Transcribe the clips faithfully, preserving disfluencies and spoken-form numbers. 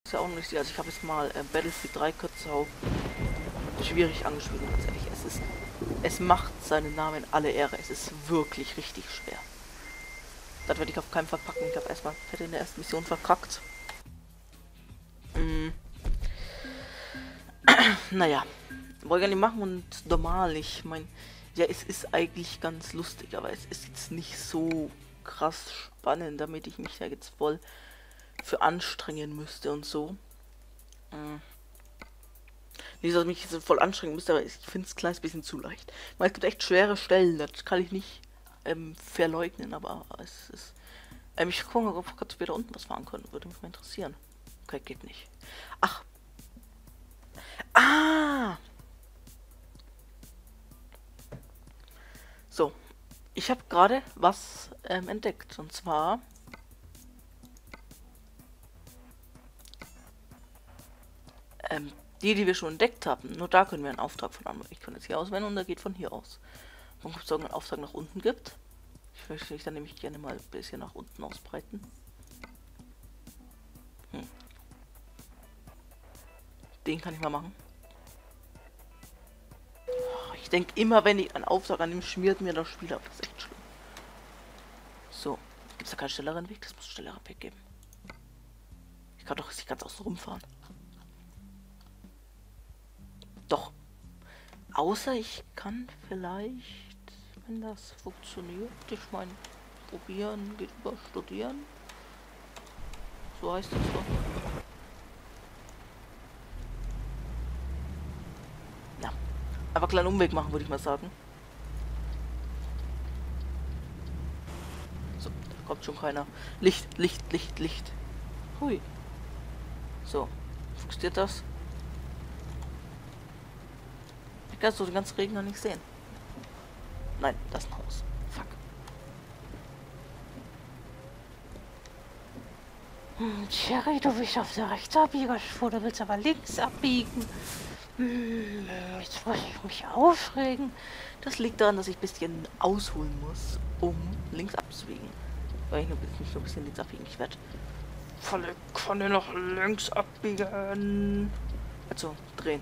Ist ja auch nicht, also ich habe jetzt mal äh, Battlefield drei Kürzau schwierig angespielt, ganz ehrlich. Es ist, es macht seinen Namen alle Ehre. Es ist wirklich richtig schwer. Das werde ich auf keinen Fall packen. Ich habe erstmal fett in der ersten Mission verkackt. Mm. Naja, wollte gar nicht machen und normal. Ich meine, ja, es ist eigentlich ganz lustig, aber es ist jetzt nicht so krass spannend, damit ich mich da jetzt voll für anstrengen müsste und so. Mm. Nicht, dass ich mich jetzt voll anstrengen müsste, aber ich finde es ein kleines bisschen zu leicht. Weil es gibt echt schwere Stellen, das kann ich nicht ähm, verleugnen, aber es ist... Ähm, ich gucke, ob wir kurz später unten was fahren können, würde mich mal interessieren. Okay, geht nicht. Ach. Ah! So. Ich habe gerade was ähm, entdeckt, und zwar... Ähm, die, die wir schon entdeckt haben, nur da können wir einen Auftrag von anwenden. Ich kann jetzt hier auswählen und der geht von hier aus. Wenn es irgendeinen Auftrag nach unten gibt, ich möchte mich dann nämlich gerne mal ein bisschen nach unten ausbreiten. Hm. Den kann ich mal machen. Ich denke immer, wenn ich einen Auftrag annehme, schmiert mir das Spiel ab. Das ist echt schlimm. So. Gibt es da keinen schnelleren Weg? Das muss einen schnelleren Weg geben. Ich kann doch nicht ganz außen rumfahren. Doch. Außer ich kann vielleicht, wenn das funktioniert, ich meine, probieren geht über studieren. So heißt das doch. Ja. Einfach einen kleinen Umweg machen, würde ich mal sagen. So, da kommt schon keiner. Licht, Licht, Licht, Licht. Hui. So. Funktioniert das? Ich kann so den ganzen Regen noch nicht sehen. Nein, das ist ein Haus. Fuck. Hm, Cherry, du bist auf der Rechtsabbiegerspur, du willst aber links abbiegen. Hm, jetzt muss ich mich aufregen. Das liegt daran, dass ich ein bisschen ausholen muss, um links abzubiegen. Weil ich mich nur ein bisschen links abbiegen. Ich werde volle Konne noch links abbiegen. Also, drehen.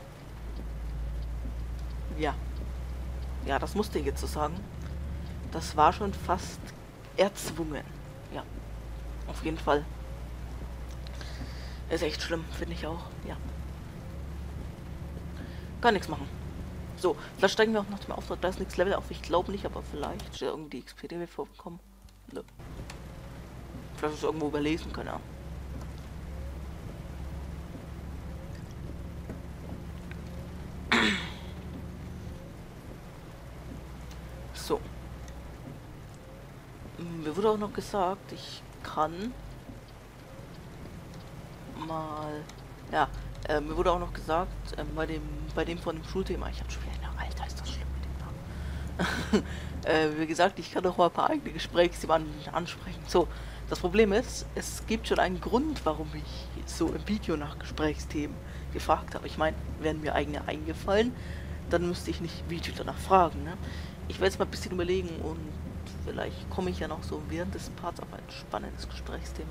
Ja. Ja, das musste ich jetzt so sagen. Das war schon fast erzwungen. Ja. Auf jeden Fall. Ist echt schlimm, finde ich auch. Ja. Kann nichts machen. So, vielleicht steigen wir auch nach dem Auftrag. Da ist nichts Level auf. Ich glaube nicht, aber vielleicht steht irgendwie die X P D vorgekommen. Nö. Vielleicht ist es irgendwo überlesen, keine Ahnung. So. Mir wurde auch noch gesagt, ich kann mal... Ja, äh, mir wurde auch noch gesagt, äh, bei dem bei dem von dem Schulthema, ich habe schon wieder... Alter, ist das schlimm mit dem Namen. äh, wie gesagt, ich kann doch mal ein paar eigene Gesprächsthemen ansprechen. So, das Problem ist, es gibt schon einen Grund, warum ich so im Video nach Gesprächsthemen gefragt habe. Ich meine, wären mir eigene eingefallen, dann müsste ich nicht Video danach fragen, ne? Ich werde jetzt mal ein bisschen überlegen und vielleicht komme ich ja noch so während des Parts auf ein spannendes Gesprächsthema.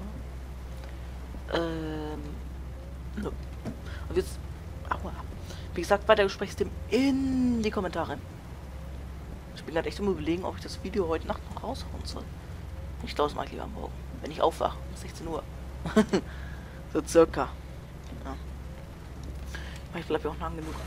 Ähm, no. Und jetzt, aua. Wie gesagt, weiter Gesprächsthemen in die Kommentare. Ich bin gerade echt am Überlegen, ob ich das Video heute Nacht noch raushauen soll. Ich glaube, das mache ich lieber am Morgen, wenn ich aufwache, um sechzehn Uhr. So circa. Ja. Ich bleibe ja auch lang genug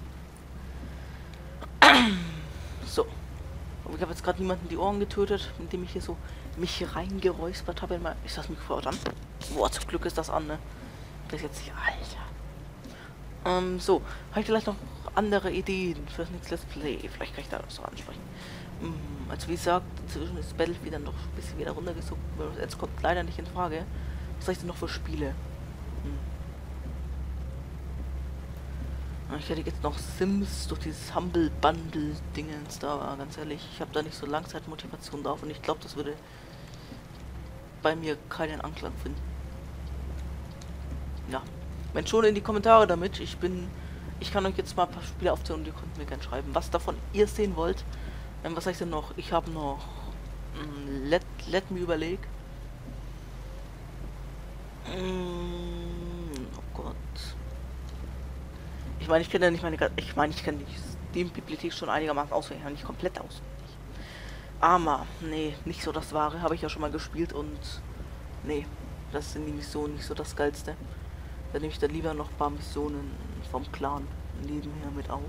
auf. So. Und ich habe jetzt gerade niemanden die Ohren getötet, indem ich hier so mich reingeräuspert habe in mein... Ist das Mikrofon an? Boah, zum Glück ist das an, ne? Das ist jetzt nicht... Alter. Ähm, so. Habe ich vielleicht noch andere Ideen für das nächste Let's Play? Vielleicht kann ich da was ansprechen. Hm, also wie gesagt, inzwischen ist Battlefield dann noch ein bisschen wieder runtergesucht. Jetzt kommt leider nicht in Frage. Was soll ich denn noch für Spiele? Hm. Ich hätte jetzt noch Sims durch dieses Humble Bundle Dingens da, aber ganz ehrlich, ich habe da nicht so Langzeitmotivation drauf und ich glaube, das würde bei mir keinen Anklang finden. Ja, wenn schon in die Kommentare damit. Ich bin, ich kann euch jetzt mal ein paar Spiele aufzählen und ihr könnt mir gerne schreiben, was davon ihr sehen wollt. Ähm, was sag ich denn noch? Ich habe noch let, let me überlegen. Mm, Ich meine, ich kenne ja nicht meine... Ich meine, ich kenne die Steam-Bibliothek schon einigermaßen auswendig, nicht komplett auswendig. Arma, nee, nicht so das Wahre, habe ich ja schon mal gespielt und... Nee, das sind die Missionen nicht so das Geilste. Da nehme ich dann lieber noch ein paar Missionen vom Clan nebenher mit auf.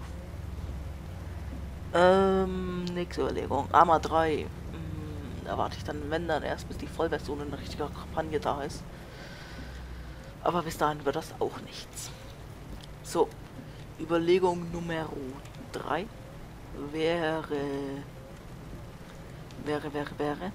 Ähm, nächste Überlegung. Arma drei. Hm, da warte ich dann, wenn dann erst, bis die Vollversion in richtiger Kampagne da ist. Aber bis dahin wird das auch nichts. So, Überlegung Nummer drei wäre... Wäre, wäre, wäre...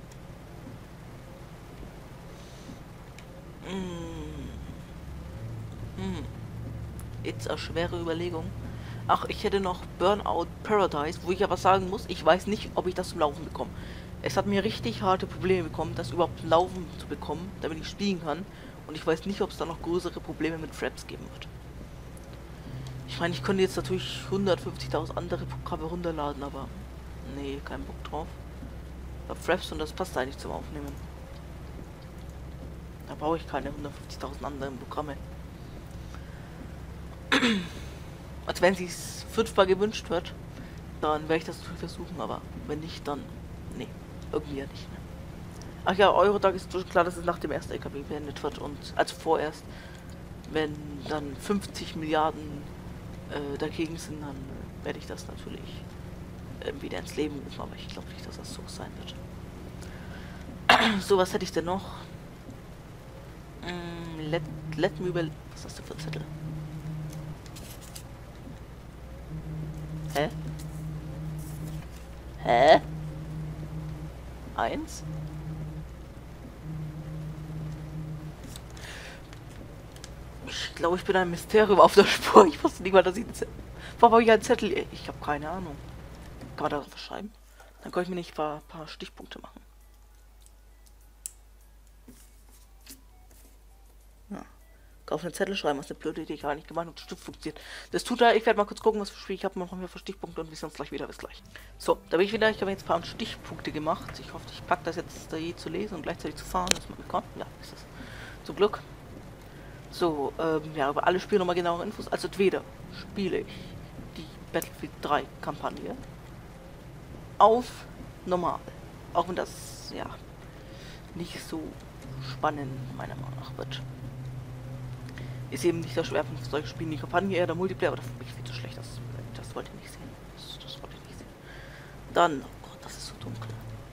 Hm. Hm. Jetzt eine schwere Überlegung. Ach, ich hätte noch Burnout Paradise, wo ich aber sagen muss, ich weiß nicht, ob ich das zum Laufen bekomme. Es hat mir richtig harte Probleme bekommen, das überhaupt laufen zu bekommen, damit ich spielen kann. Und ich weiß nicht, ob es da noch größere Probleme mit Fraps geben wird. Ich meine, ich könnte jetzt natürlich hundertfünfzigtausend andere Programme runterladen, aber nee, kein Bock drauf. Aber Fraps und das passt eigentlich zum Aufnehmen. Da brauche ich keine hundertfünfzigtausend anderen Programme. Als wenn sie es fünfmal gewünscht wird, dann werde ich das natürlich versuchen, aber wenn nicht, dann nee, irgendwie ja nicht mehr. Ach ja, Eurotag ist schon klar, dass es nach dem ersten L K W beendet wird und also vorerst, wenn dann fünfzig Milliarden äh, dagegen sind, dann äh, werde ich das natürlich äh, wieder ins Leben rufen, aber ich glaube nicht, dass das so sein wird. So, was hätte ich denn noch? Mm, let, let me über... Was hast du für Zettel? Hä? Hä? Eins? Ich glaube, ich bin ein Mysterium auf der Spur. Ich wusste nicht mal, dass ich einen Zettel... Warum habe ich einen Zettel? Ich habe keine Ahnung. Kann man da was schreiben? Dann kann ich mir nicht ein paar, paar Stichpunkte machen. Ja. Auf einen Zettel schreiben, was eine blöde Idee, gar nicht gemeint und Stift funktioniert. Das tut er, ich werde mal kurz gucken, was für Spiel ich habe. Machen wir für Stichpunkte und wir sehen uns gleich wieder. Bis gleich. So, da bin ich wieder. Ich habe jetzt ein paar Stichpunkte gemacht. Ich hoffe, ich packe das jetzt da je zu lesen und gleichzeitig zu fahren. Ist mal ja, ist das. Zum Glück. So, ähm, ja, über alle Spiele nochmal genauere Infos. Also entweder spiele ich die Battlefield drei Kampagne auf normal. Auch wenn das, ja, nicht so spannend meiner Meinung nach wird. Ist eben nicht der Schwerpunkt für solche Spiele, die Kampagne, eher der Multiplayer, aber für mich viel zu schlecht. Das, das wollte ich nicht sehen. Das, das wollte ich nicht sehen. Dann, oh Gott, das ist so dunkel.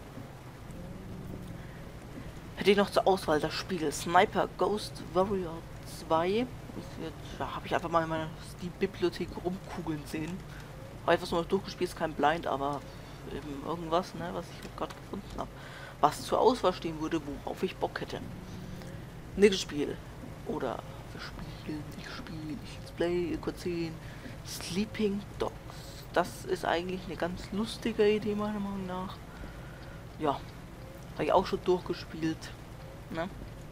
Hätte ich noch zur Auswahl das Spiel Sniper Ghost Warrior zwei. Da habe ich einfach mal in meiner Steam-Bibliothek rumkugeln sehen. Habe etwas noch durchgespielt, ist kein Blind, aber eben irgendwas, ne, was ich gerade gefunden habe. Was zur Auswahl stehen würde, worauf ich Bock hätte. Nächstes Spiel. Oder wir spielen, ich spiele, ich let's play, kurz sehen. Sleeping Dogs. Das ist eigentlich eine ganz lustige Idee, meiner Meinung nach. Ja. Habe ich auch schon durchgespielt. Ne?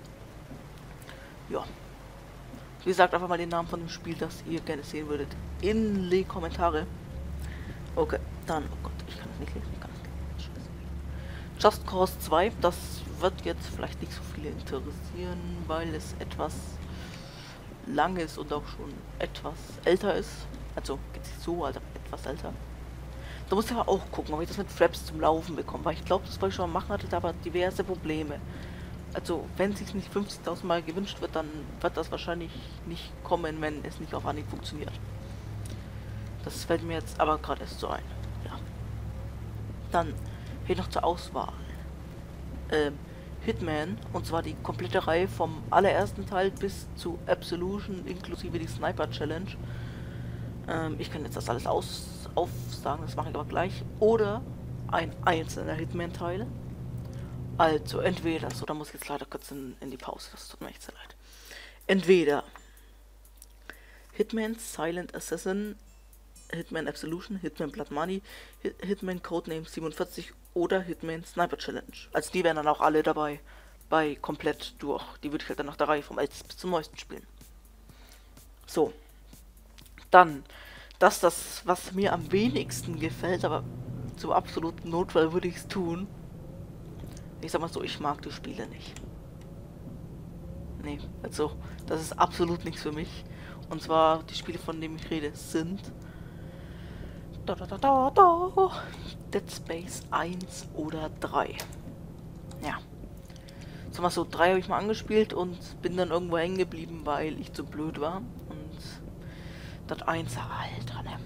Ja. Wie gesagt, einfach mal den Namen von dem Spiel, das ihr gerne sehen würdet, in die Kommentare. Okay, dann, oh Gott, ich kann es nicht lesen, ich kann es nicht lesen. Just Cause zwei, das wird jetzt vielleicht nicht so viele interessieren, weil es etwas lang ist und auch schon etwas älter ist. Also, geht nicht so, also etwas älter. Da muss ich aber auch gucken, ob ich das mit Fraps zum Laufen bekomme, weil ich glaube, das wollte ich schon mal machen, hatte da aber diverse Probleme. Also, wenn es sich nicht fünfzigtausend Mal gewünscht wird, dann wird das wahrscheinlich nicht kommen, wenn es nicht auf Anhieb funktioniert. Das fällt mir jetzt aber gerade erst so ein. Ja. Dann hier noch zur Auswahl. Ähm, Hitman, und zwar die komplette Reihe vom allerersten Teil bis zu Absolution, inklusive die Sniper Challenge. Ähm, ich kann jetzt das alles aus aufsagen, das mache ich aber gleich. Oder ein einzelner Hitman-Teil. Also entweder, so, da muss ich jetzt leider kurz in, in die Pause, das tut mir echt sehr leid. Entweder Hitman Silent Assassin, Hitman Absolution, Hitman Blood Money, Hit Hitman Codename siebenundvierzig oder Hitman Sniper Challenge. Also die wären dann auch alle dabei, bei komplett durch. Die würde ich halt dann nach der Reihe vom ältesten bis zum neuesten spielen. So. Dann, das ist das, was mir am wenigsten gefällt, aber zum absoluten Notfall würde ich es tun. Ich sag mal so, ich mag die Spiele nicht. Nee, also, das ist absolut nichts für mich. Und zwar, die Spiele, von denen ich rede, sind da, da, da, da, da, Dead Space eins oder drei. Ja. Sag mal so, drei habe ich mal angespielt und bin dann irgendwo hängen geblieben, weil ich zu blöd war. Und das eins, Alter, ne?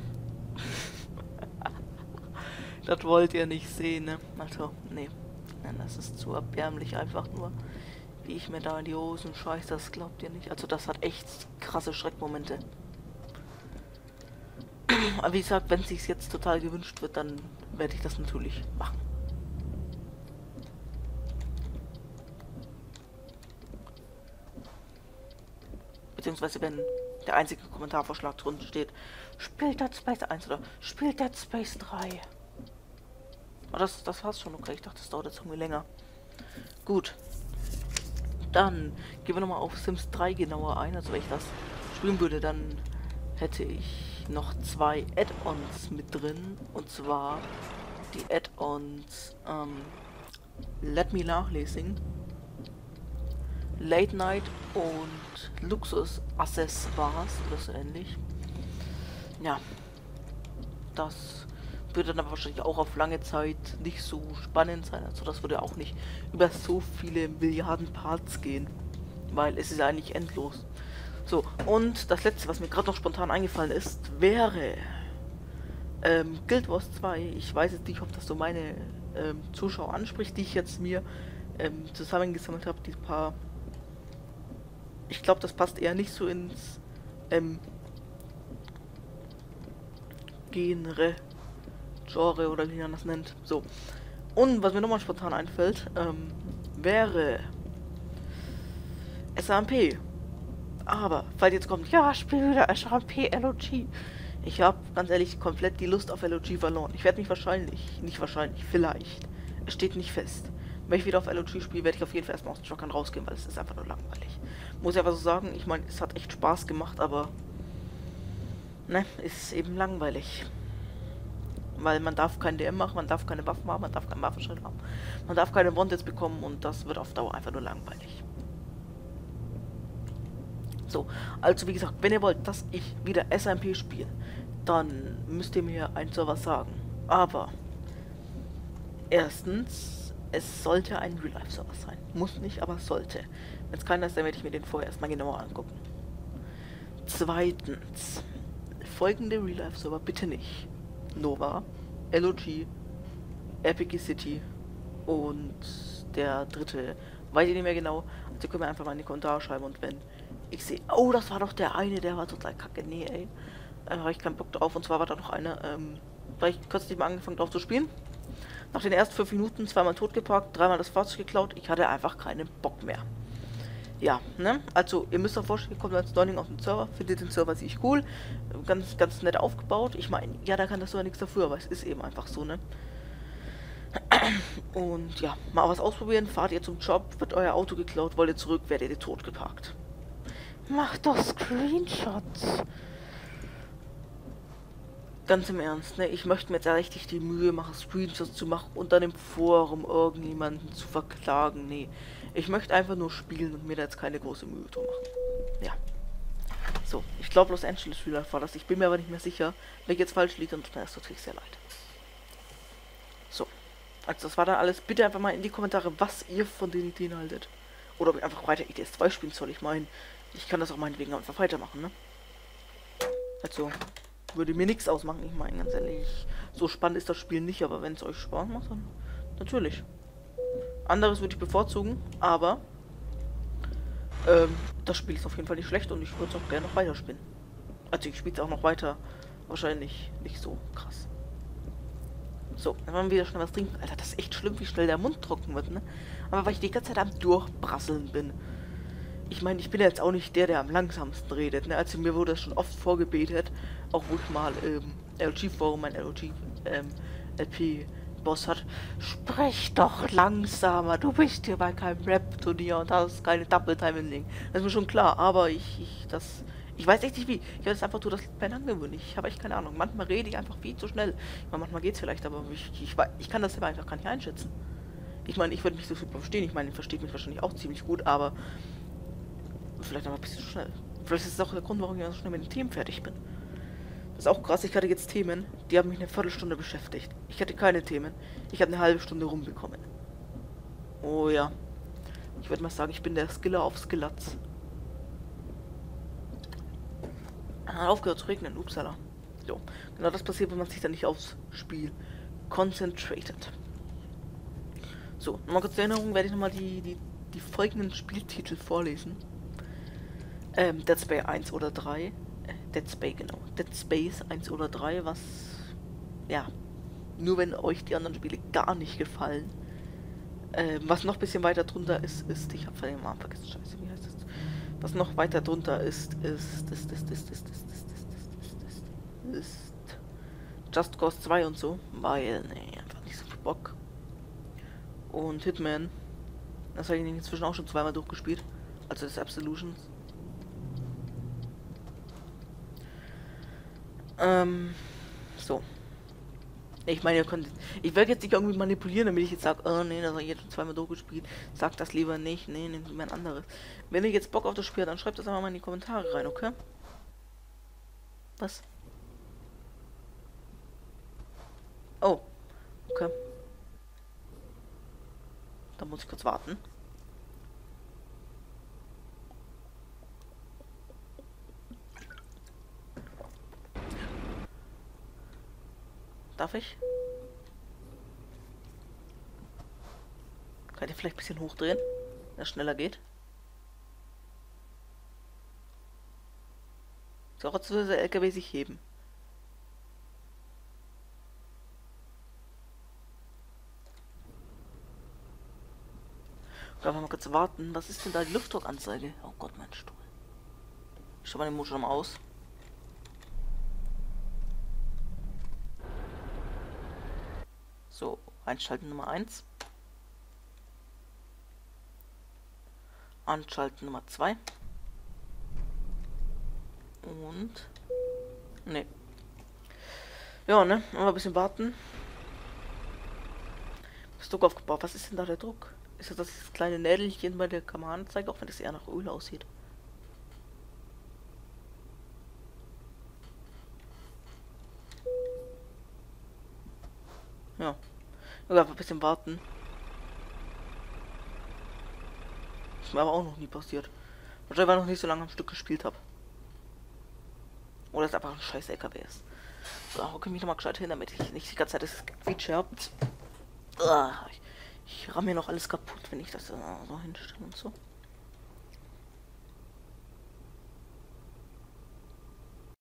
Das wollt ihr nicht sehen, ne? Also, nee. Nein, das ist zu erbärmlich einfach nur. Wie ich mir da in die Hosen scheiße, das glaubt ihr nicht. Also das hat echt krasse Schreckmomente. Aber wie gesagt, wenn es sich jetzt total gewünscht wird, dann werde ich das natürlich machen. Beziehungsweise wenn der einzige Kommentarvorschlag drunter steht, spielt Dead Space eins oder spielt Dead Space drei. Aber das, das war's schon, okay. Ich dachte, das dauert jetzt irgendwie länger. Gut. Dann gehen wir nochmal auf Sims drei genauer ein. Also wenn ich das spielen würde, dann hätte ich noch zwei Add-ons mit drin. Und zwar die Add-ons ähm, Let Me Nachlesen, Late Night und Luxus Accessoires oder so ähnlich. Ja, das würde dann aber wahrscheinlich auch auf lange Zeit nicht so spannend sein. Also das würde auch nicht über so viele Milliarden Parts gehen, weil es ist ja eigentlich endlos. So, und das letzte, was mir gerade noch spontan eingefallen ist, wäre ähm, Guild Wars zwei. Ich weiß jetzt nicht, ob das so meine ähm, Zuschauer anspricht, die ich jetzt mir ähm, zusammengesammelt habe, die paar. Ich glaube, das passt eher nicht so ins ähm, Genre. Genre oder wie man das nennt. So. Und was mir nochmal spontan einfällt, ähm, wäre S A M P. Aber, falls jetzt kommt, ja, spiel wieder S A M P L O G. Ich habe, ganz ehrlich, komplett die Lust auf L O G verloren. Ich werde mich wahrscheinlich, nicht wahrscheinlich, vielleicht, es steht nicht fest. Wenn ich wieder auf L O G spiele, werde ich auf jeden Fall erstmal aus dem Truckern rausgehen, weil es ist einfach nur langweilig. Muss ich einfach so sagen, ich meine, es hat echt Spaß gemacht, aber ne, ist eben langweilig. Weil man darf kein D M machen, man darf keine Waffen haben, man darf keinen Waffenschein haben. Man darf keine Wanted bekommen und das wird auf Dauer einfach nur langweilig. So, also wie gesagt, wenn ihr wollt, dass ich wieder S M P spiele, dann müsst ihr mir ein Server sagen. Aber erstens, es sollte ein Real-Life-Server sein. Muss nicht, aber sollte. Wenn es keiner ist, dann werde ich mir den vorher erstmal genauer angucken. Zweitens, folgende Real-Life-Server bitte nicht. Nova, L O G, Epic City und der dritte, weiß ich nicht mehr genau. Also können wir einfach mal in die Kommentare schreiben und wenn ich sehe, oh, das war doch der eine, der war total kacke, nee, ey, da habe ich keinen Bock drauf. Und zwar war da noch einer, ähm, da ich kürzlich mal angefangen drauf zu spielen. Nach den ersten fünf Minuten zweimal totgeparkt, dreimal das Fahrzeug geklaut, ich hatte einfach keinen Bock mehr. Ja, ne? Also, ihr müsst euch vorstellen, ihr kommt als Neuling auf den Server, findet den Server ziemlich cool, ganz, ganz nett aufgebaut. Ich meine, ja, da kann das Server nichts dafür, aber es ist eben einfach so, ne? Und ja, mal was ausprobieren, fahrt ihr zum Job, wird euer Auto geklaut, wollt ihr zurück, werdet ihr tot geparkt. Macht doch Screenshots! Ganz im Ernst, ne? Ich möchte mir jetzt ja richtig die Mühe machen, Screenshots zu machen und dann im Forum irgendjemanden zu verklagen. Nee. Ich möchte einfach nur spielen und mir da jetzt keine große Mühe drum machen. Ja. So, ich glaube Los Angeles Real Life war das. Ich bin mir aber nicht mehr sicher. Wenn ich jetzt falsch liege, dann tut mir das natürlich sehr leid. So. Also das war dann alles. Bitte einfach mal in die Kommentare, was ihr von den Ideen haltet. Oder ob ich einfach weiter I T S zwei spielen soll. Ich meine, ich kann das auch meinetwegen einfach weitermachen, ne? Also, würde mir nichts ausmachen. Ich meine, ganz ehrlich, so spannend ist das Spiel nicht, aber wenn es euch Spaß macht, dann natürlich. Anderes würde ich bevorzugen, aber ähm, das Spiel ist auf jeden Fall nicht schlecht und ich würde es auch gerne noch weiterspielen. Also ich spiele es auch noch weiter, wahrscheinlich nicht so krass. So, dann wollen wir wieder schnell was trinken. Alter, das ist echt schlimm, wie schnell der Mund trocken wird, ne? Aber weil ich die ganze Zeit am Durchbrasseln bin. Ich meine, ich bin jetzt auch nicht der, der am langsamsten redet, ne? Also mir wurde das schon oft vorgebetet, auch wo ich mal ähm, L O G-Forum, mein L O G ähm, L P-Boss hat. Sprech doch langsamer, du bist hier bei keinem Rap-Turnier und hast keine Double-Time-Link. Das ist mir schon klar, aber ich, ich, das... Ich weiß echt nicht wie. Ich habe es einfach nur das Bein angewöhnt. Ich habe echt keine Ahnung. Manchmal rede ich einfach viel zu schnell. Ich meine, manchmal geht es vielleicht, aber ich, ich, ich kann das selber einfach gar nicht einschätzen. Ich meine, ich würde mich so super verstehen. Ich meine, ihr versteht mich wahrscheinlich auch ziemlich gut, aber vielleicht noch ein bisschen zu schnell. Vielleicht ist das auch der Grund, warum ich so schnell mit den Themen fertig bin. Das ist auch krass, ich hatte jetzt Themen, die haben mich eine Viertelstunde beschäftigt. Ich hatte keine Themen. Ich habe eine halbe Stunde rumbekommen. Oh ja. Ich würde mal sagen, ich bin der Skiller auf Skillatz. Ah, aufgehört zu regnen, upsala. So, genau das passiert, wenn man sich dann nicht aufs Spiel concentrated. So, nochmal kurz zur Erinnerung, werde ich nochmal die, die, die folgenden Spieltitel vorlesen. Ähm, Dead Space eins oder drei. Äh, Dead Space, genau. Dead Space eins oder drei, was, ja, nur wenn euch die anderen Spiele gar nicht gefallen. Ähm, was noch ein bisschen weiter drunter ist, ist, ich habe den Namen vergessen, scheiße, wie heißt das? Was noch weiter drunter ist, ist, ist, ist, ist, ist, ist, ist, ist, ist, ist Just Cause zwei und so, weil, nee, einfach nicht so viel Bock. Und Hitman, das habe ich inzwischen auch schon zweimal durchgespielt, also das Absolutions. Ähm, so. Ich meine, ihr könnt, ich werde jetzt nicht irgendwie manipulieren, damit ich jetzt sage, oh nee, das habe ich jetzt schon zweimal durchgespielt. Sagt das lieber nicht, nee, nehmt lieber ein anderes. Wenn ihr jetzt Bock auf das Spiel habt, dann schreibt das einfach mal in die Kommentare rein, okay? Was? Oh, okay. Da muss ich kurz warten. Darf ich? Könnt ihr vielleicht ein bisschen hochdrehen, dass es schneller geht? So, trotzdem soll der L K W sich heben. Können wir mal kurz warten. Was ist denn da die Luftdruckanzeige? Oh Gott, mein Stuhl. Ich schau mal den Motor mal aus. So, einschalten Nummer eins. Anschalten Nummer zwei. Und... Ne. Ja, ne? Mal ein bisschen warten. Das Druck aufgebaut. Was ist denn da der Druck? Ist das das kleine Nädelchen bei der Kameradanzeige, auch wenn das eher nach Öl aussieht? Ja. Ich einfach ein bisschen warten. Ist mir aber auch noch nie passiert. Wahrscheinlich, weil ich noch nicht so lange am Stück gespielt habe. Oder es einfach ein scheiß L K W ist. So, hocke mich nochmal gescheit hin, damit ich nicht die ganze Zeit das Quietsche habt. Ich, ich ramme mir noch alles kaputt, wenn ich das so hinstelle und so.